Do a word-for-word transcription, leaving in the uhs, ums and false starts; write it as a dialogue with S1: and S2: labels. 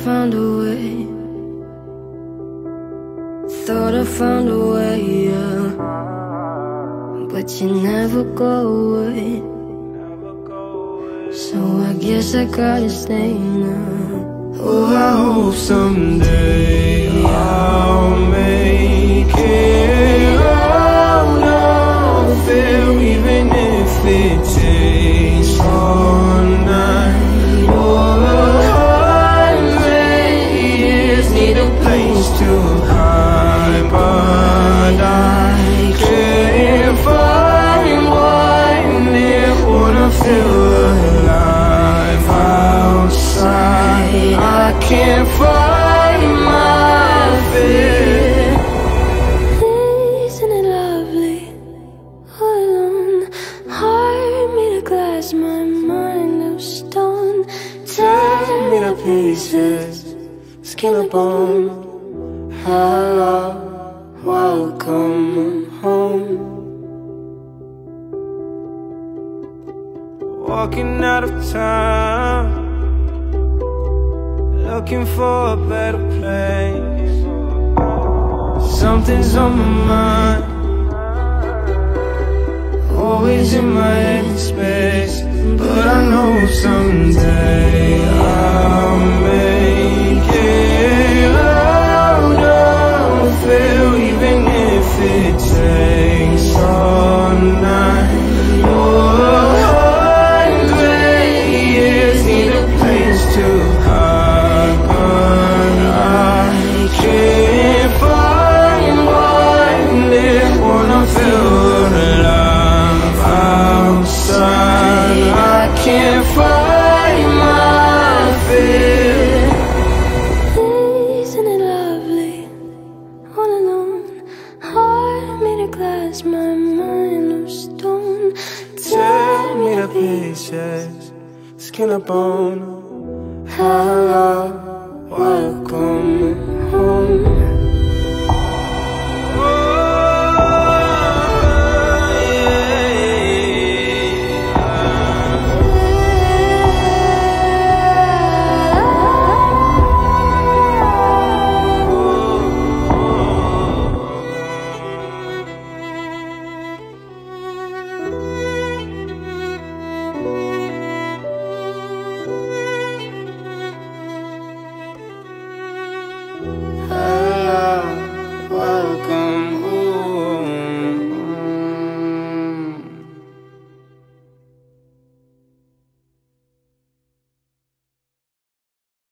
S1: found a way. Thought I found a way, yeah. But you never go away. So I guess I gotta stay now. Oh, I hope someday I'll make it out of there, even if it takes all night or a hundred years. Need a place to hide, but I can't find one there. Wanna feel alive outside. I can't find my fear. Isn't it lovely? All alone, heart made of glass, my mind of stone. Tear me to pieces, skin and bone. Hello, welcome home. Walking out of town, looking for a better place. Something's on my mind, always in my head space. But I know someday I'll make it out of there, even if it takes all night or a hundred years. Need a place to hide, but I can't find one there. Wanna feel alive outside. I can't find my fear. Isn't it lovely? All alone, heart made of glass, my mind of stone. Tear me to pieces, skin and bone. Hello, welcome home.